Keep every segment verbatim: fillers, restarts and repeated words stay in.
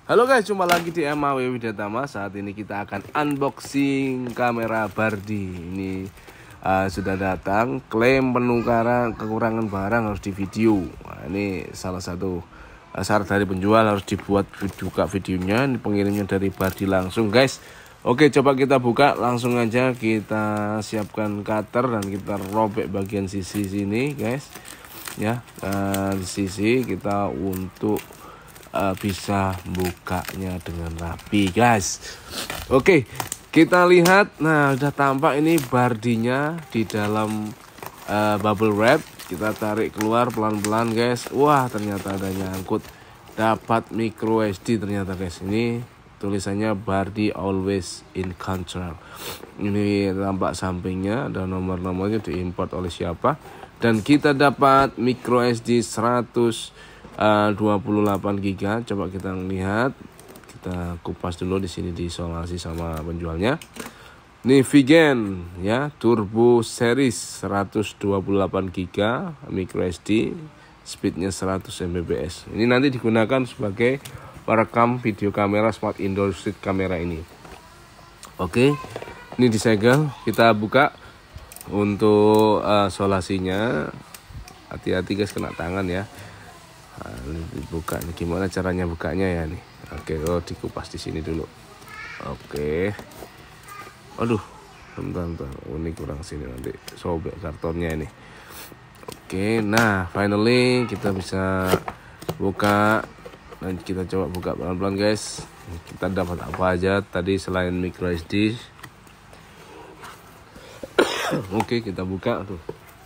Halo guys, jumpa lagi di M A W Widyatama. Saat ini kita akan unboxing kamera Bardi. Ini uh, sudah datang. Klaim penukaran kekurangan barang harus di video. Nah, ini salah satu uh, syarat dari penjual, harus dibuat buka videonya. Ini pengirimnya dari Bardi langsung guys. Oke, coba kita buka. Langsung aja kita siapkan cutter dan kita robek bagian sisi sini guys. Ya, uh, di sisi kita untuk Uh, bisa bukanya dengan rapi guys. Oke, kita lihat. Nah, udah tampak ini Bardinya di dalam uh, bubble wrap. Kita tarik keluar pelan-pelan guys. Wah, ternyata ada nyangkut. Dapat micro S D ternyata guys. Ini tulisannya Bardi always in control. Ini tampak sampingnya, ada nomor-nomornya, diimport oleh siapa. Dan kita dapat micro S D seratus dua puluh delapan giga. Coba kita lihat, kita kupas dulu. Di sini diisolasi sama penjualnya. Ini Vigen ya, turbo series seratus dua puluh delapan giga micro S D, speednya seratus megabit per second. Ini nanti digunakan sebagai perekam video kamera smart indoor street kamera ini. Oke, ini disegel, kita buka untuk uh, solasinya. Hati-hati guys, kena tangan ya. Nah, ini dibuka nih, gimana caranya bukanya ya nih. Oke, oh dikupas di sini dulu. Oke. Aduh, bentar, bentar. Oh, ini kurang sini, nanti sobek kartonnya ini. Oke, nah finally kita bisa buka. Dan kita coba buka pelan-pelan guys. Kita dapat apa aja tadi selain micro S D. Oke, kita buka tuh.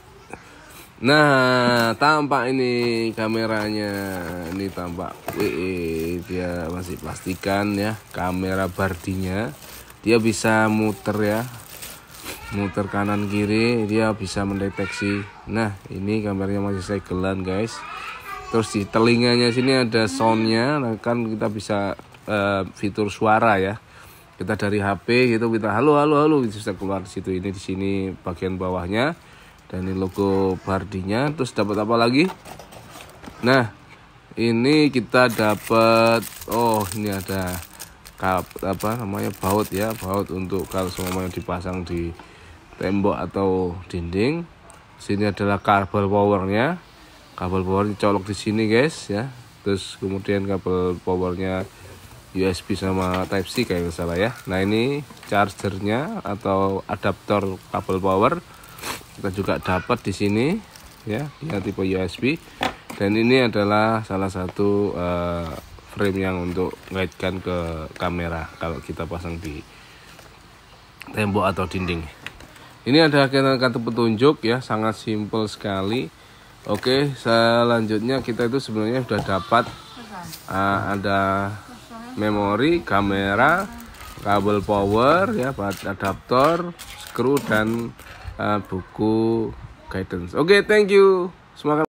Nah, tampak ini kameranya. Ini tampak W E, dia masih plastikan ya. Kamera Bardinya, dia bisa muter ya, muter kanan kiri, dia bisa mendeteksi. Nah, ini kameranya masih segelan guys. Terus di telinganya sini ada soundnya. Nah, kan kita bisa uh, fitur suara ya. Kita dari H P gitu, kita halo halo halo, bisa keluar di situ. Ini di sini bagian bawahnya. Dan ini logo Bardinya. Terus dapat apa lagi? Nah, ini kita dapat, oh ini ada kap, apa namanya, baut ya, baut untuk kalau semuanya dipasang di tembok atau dinding. Sini adalah kabel powernya. Kabel power dicolok di sini guys ya. Terus kemudian kabel powernya U S B sama Type C kayak nggak salah ya. Nah, ini chargernya atau adaptor kabel power. Kita juga dapat di sini ya, ya tipe U S B. Dan ini adalah salah satu uh, frame yang untuk mengaitkan ke kamera kalau kita pasang di tembok atau dinding. Ini ada kartu petunjuk ya, sangat simple sekali. Oke, selanjutnya kita itu sebenarnya sudah dapat uh, ada memori, kamera, kabel power ya, adaptor, skru, dan Uh, buku guidance. Oke, okay, thank you. Semoga